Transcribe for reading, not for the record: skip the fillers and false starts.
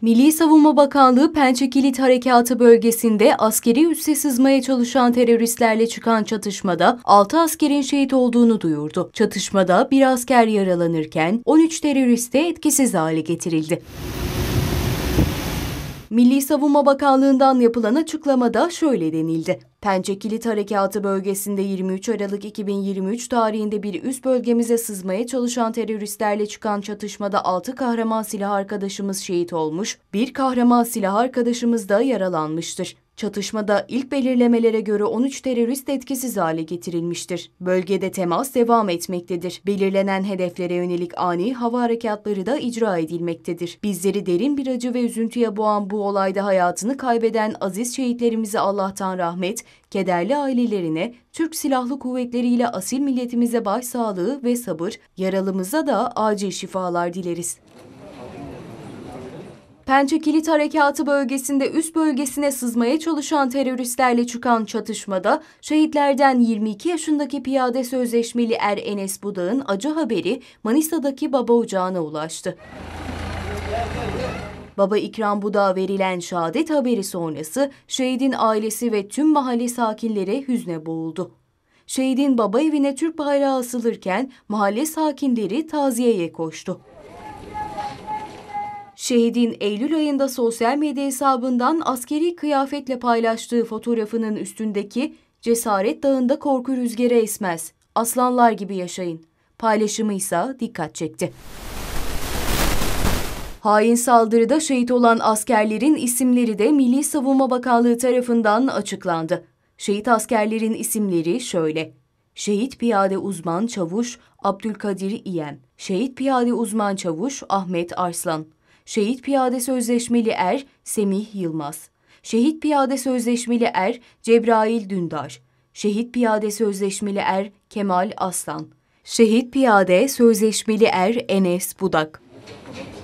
Milli Savunma Bakanlığı Pençe Kilit Harekatı bölgesinde askeri üsse sızmaya çalışan teröristlerle çıkan çatışmada 6 askerin şehit olduğunu duyurdu. Çatışmada bir asker yaralanırken 13 terörist de etkisiz hale getirildi. Milli Savunma Bakanlığı'ndan yapılan açıklamada şöyle denildi. Pençe Kilit Harekatı bölgesinde 23 Aralık 2023 tarihinde bir üst bölgemize sızmaya çalışan teröristlerle çıkan çatışmada 6 kahraman silah arkadaşımız şehit olmuş, bir kahraman silah arkadaşımız da yaralanmıştır. Çatışmada ilk belirlemelere göre 13 terörist etkisiz hale getirilmiştir. Bölgede temas devam etmektedir. Belirlenen hedeflere yönelik ani hava harekatları da icra edilmektedir. Bizleri derin bir acı ve üzüntüye boğan bu olayda hayatını kaybeden aziz şehitlerimize Allah'tan rahmet, kederli ailelerine, Türk Silahlı Kuvvetleri ile asil milletimize başsağlığı ve sabır, yaralımıza da acil şifalar dileriz. Pençe Kilit Harekatı bölgesinde üst bölgesine sızmaya çalışan teröristlerle çıkan çatışmada şehitlerden 22 yaşındaki piyade sözleşmeli Enes Budak'ın acı haberi Manisa'daki baba ocağına ulaştı. Baba İkram Budak'a verilen şehadet haberi sonrası şehidin ailesi ve tüm mahalle sakinleri hüzne boğuldu. Şehidin baba evine Türk bayrağı asılırken mahalle sakinleri taziyeye koştu. Şehidin Eylül ayında sosyal medya hesabından askeri kıyafetle paylaştığı fotoğrafının üstündeki "Cesaret Dağı'nda korku rüzgarı esmez, aslanlar gibi yaşayın" paylaşımı ise dikkat çekti. Hain saldırıda şehit olan askerlerin isimleri de Milli Savunma Bakanlığı tarafından açıklandı. Şehit askerlerin isimleri şöyle: Şehit Piyade Uzman Çavuş Abdülkadir İyem, Şehit Piyade Uzman Çavuş Ahmet Arslan, Şehit Piyade Sözleşmeli Semih Yılmaz, Şehit Piyade Sözleşmeli Cebrail Dündar, Şehit Piyade Sözleşmeli Kemal Aslan, Şehit Piyade Sözleşmeli Enes Budak.